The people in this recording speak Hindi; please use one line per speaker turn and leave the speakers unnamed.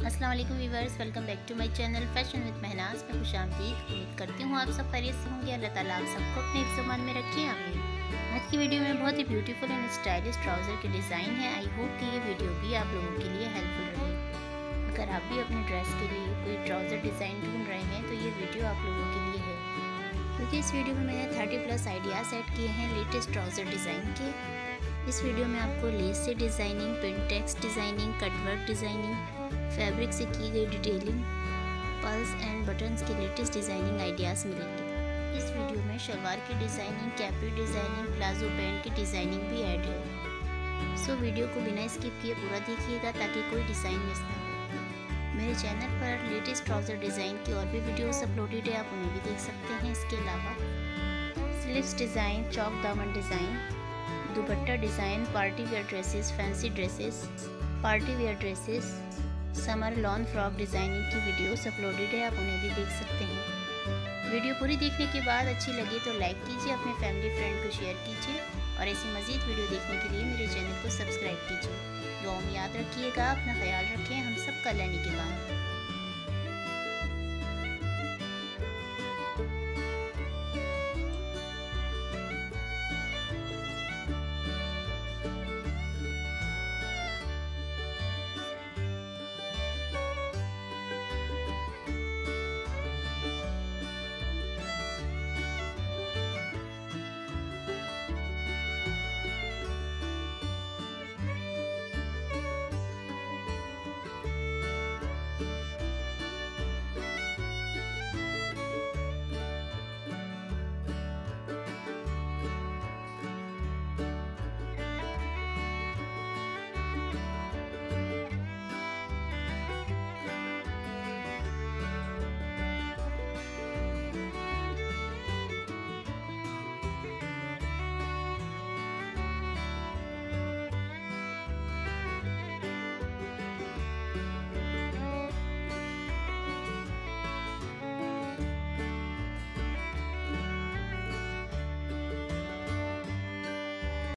अस्सलाम वालेकुम viewers, welcome back to my channel fashion with Mehnaz में खुशामदीद। उम्मीद करती हूँ आप सब खैरियत से होंगे। अल्लाह ताला आप सबको अपने ज़ुबान में रखे। आमीन। आज की वीडियो में बहुत ही ब्यूटीफुल एंड स्टाइलिश ट्राउज़र के डिज़ाइन है। आई होप कि ये वीडियो भी आप लोगों के लिए हेल्पफुल रहे। अगर आप भी अपने ड्रेस के लिए कोई ट्राउज़र डिज़ाइन ढूंढ रहे हैं तो ये वीडियो आप लोगों के लिए है, क्योंकि इस वीडियो में मैंने 30+ आइडियाज़ ऐड किए हैं लेटेस्ट ट्राउज़र डिज़ाइन के। इस वीडियो में आपको लेस से designing, print text designing, cutwork designing, fabric से की गई डिटेलिंग, पल्स एंड बटन्स के लेटेस्ट डिज़ाइनिंग आइडियाज़ मिलेंगे। इस वीडियो में शलवार की designing, capri designing, palazzo pant की डिज़ाइनिंग भी ऐड है। सो वीडियो को बिना स्किप किए पूरा देखिएगा ताकि कोई डिज़ाइन मिस ना हो। मेरे चैनल पर लेटेस्ट ट्राउज़र डिज़ाइन की और भी वीडियोस अपलोडेड है, आप उन्हें भी देख सकते हैं। इसके अलावा स्लीव्स डिज़ाइन, चौक दामन design, dupatta design, party wear dresses, fancy dresses, party wear dresses, summer lawn frock designing की वीडियोस अपलोडेड है, आप उन्हें भी देख सकते हैं। वीडियो पूरी देखने के बाद अच्छी लगे तो लाइक कीजिए, अपने फैमिली फ्रेंड को शेयर कीजिए और ऐसी मज़ीद वीडियो देखने के लिए मेरे चैनल को सब्सक्राइब कीजिए। दुआ में याद रखिएगा, अपना ख्याल रखें। हम सब कल निगहबान।